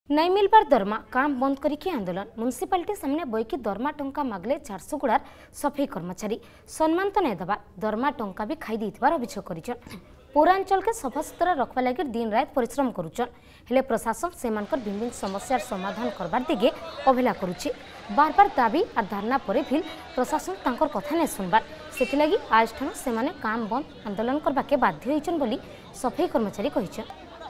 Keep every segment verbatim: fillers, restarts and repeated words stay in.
नहीं मिलबार दरमा काम बंद करके आंदोलन म्युनिसिपालिटी सामने बईकी दरमा टंका मागले झारसुगुड़ार सफाई कर्मचारी सम्मान तो नहीं दबा दरमा टंका भी खाई देथिबार अभियोग करिछन। पौरांचल के सफा सुतरा रखवा लगी दिन रात परिश्रम करुछन हेले प्रशासन सेमानकर भिन्न समस्यार समाधान करबार दिगे अवहेला करुछि। बार बार दाबी और धारणा पर भी प्रशासन तांकर कथा नहीं सुनबार सेथिलागी आज ठानु सेमाने काम बंद आंदोलन करबाके बाध्य होइछन बोली सफाई कर्मचारी कहिछन।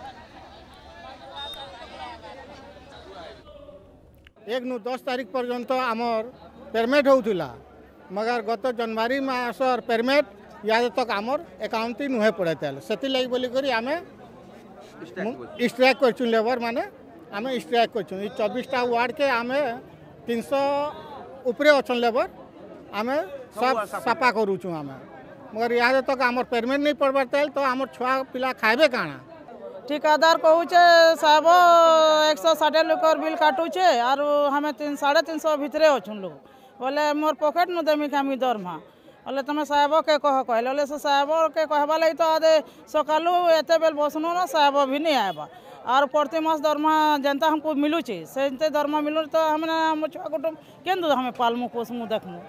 एक नु दस तारीख पर्यंत आमर पेरमेट होउथिला मगर गत जनवरी मासर पेरमेट याद तक आमर अकाउंट नुहे पड़ेल से लगी बोली करी आमे स्ट्राइक कर लेबर माने आमे स्ट्राइक कर चौबीसटा वार्ड के आमे तीन सौ उपरे अच्छन लेबर आमे सब सफा करूँ आमे मगर याद तक आमर पेरमेट नहीं पड़बार तो आमर छुआ पिला खाइबे काना ठिकादार कहूचे साहब एक सौ षाठे लोकर बिल काटुचे और हमें तीन साढ़े तीन सौ भितरे अच्छुन लोग बोले मोर पकेट नु देमी कामी दरमा बोले तुम साहब के कह कहले से साहब के कहवा लगी तो आदे सकालू एते बेल बसनु ना साहब भी नहीं आएबा और प्रति मास दरमा जनता हमको मिलूचे से दरमा मिलू तो हमें हम छुआ कुटुम केन्दु हमें पालमु पोसमु देखमु।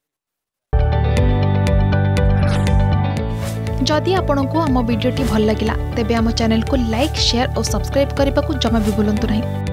जदि आपंक आम भिडी भल लगा तेब आम चैनल को लाइक शेयर और सब्सक्राइब करने को जमा भी भूलु नहीं।